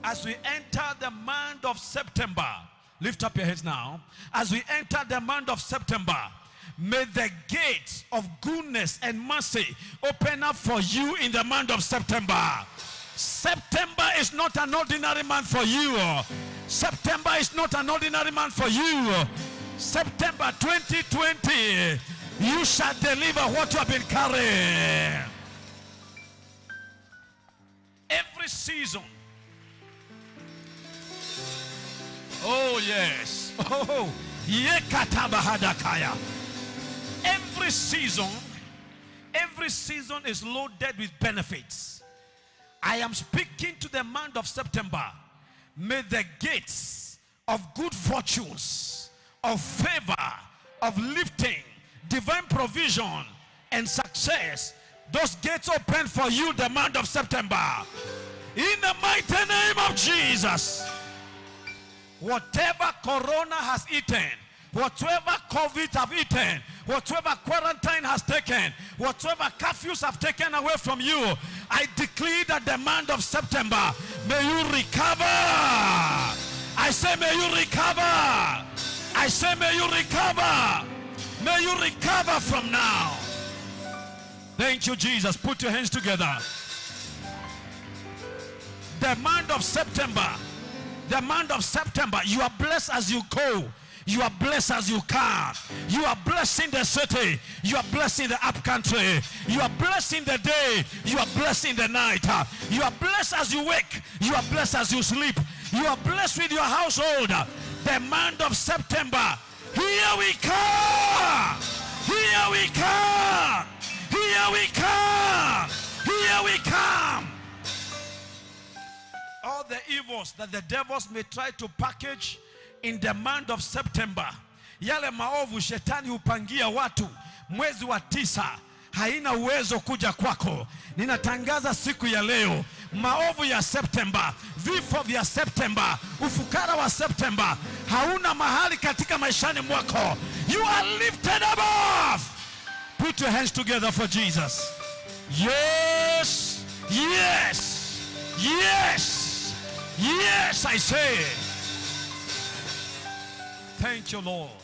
as we enter the month of September, lift up your heads now. As we enter the month of September, may the gates of goodness and mercy open up for you in the month of September. September is not an ordinary month for you. September is not an ordinary month for you. September 2020, you shall deliver what you have been carrying. Every season. Oh yes. Oh, yekatabahadakaya. Every season is loaded with benefits. I am speaking to the month of September. May the gates of good fortunes, of favor, of lifting, divine provision, and success, those gates open for you the month of September. In the mighty name of Jesus. Whatever Corona has eaten, whatever COVID have eaten, whatever quarantine has taken, whatever curfews have taken away from you, I declare that the month of September, may you recover. I say may you recover. I say may you recover. May you recover from now. Thank you, Jesus. Put your hands together. The month of September, the month of September, you are blessed as you go. You are blessed as you come. You are blessed in the city. You are blessed in the up country. You are blessed in the day. You are blessed in the night. You are blessed as you wake. You are blessed as you sleep. You are blessed with your household. The month of September. Here we come. Here we come. Here we come. Here we come. All the evils that the devils may try to package in the month of September, yale maovu shetani upangia watu mwezi wa 9 haina uwezo kuja kwako. Ninatangaza siku ya leo, maovu ya September, vifo vya September, ufukara wa September hauna mahali katika maishani mwako. You are lifted above. Put your hands together for Jesus. Yes, yes, yes, yes, I say. Thank you, Lord.